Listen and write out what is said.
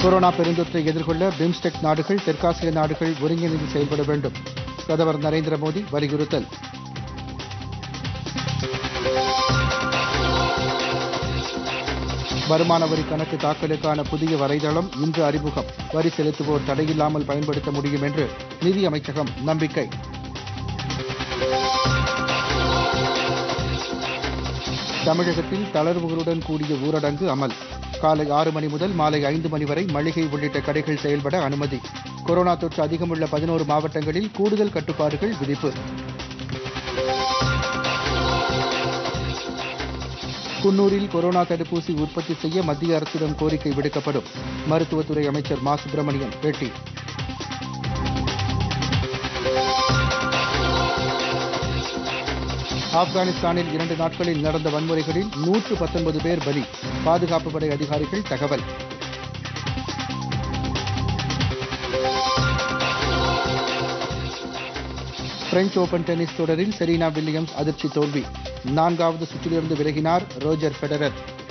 Corona பெருந்தொற்றை எதிர்கொள்ள BIMSTEC நாடுகள், தெற்காசிய நாடுகள் ஒருங்கிணைந்து செயல்பட வேண்டும். பிரதமர் நரேந்திர மோடி வலியுறுத்தல். வருமான வரி கணக்கு தாக்கலுக்கான புதிய வரைதளம் இன்று அறிமுகம். வரி செலுத்துவோர் தடையில்லாமல் பயன்படுத்த முடியும் என்று நிதி அமைச்சகம் நம்பிக்கை. தமிழகத்தில் தளர்வுகளுடன் கூடிய ஊரடங்கு அமல். காலை 6 மணி முதல் மாலை 5 மணி வரை மளிகை உள்ளிட்ட கடைகள் செயல்பட அனுமதி. கொரோனா தொற்று அதிகமுள்ள 11 மாவட்டங்களில் கூடுதல் கட்டுப்பாடுகள் விதிப்பு. குன்னூரில் கொரோனா தடுப்பூசி உற்பத்தி செய்ய மத்திய அரசிடம் கோரிக்கை விடுக்கப்படும். மருத்துவத்துறை அமைச்சர் மா சுப்பிரமணியன் பேட்டி. ஆப்கானிஸ்தானில் 2 நாட்களில் நடந்த வன்முறைகளில் 119 பேர் பலி. பாதுகாப்பு படை அதிகாரிகள் தகவல். பிரெஞ்ச் ஓபன் டென்னிஸ் தொடரில் செரீனா வில்லியம்ஸ் அதிர்ச்சி தோல்வி. 4வது சுற்றிலிருந்து விலகினார் ரோஜர் ஃபெடரர்.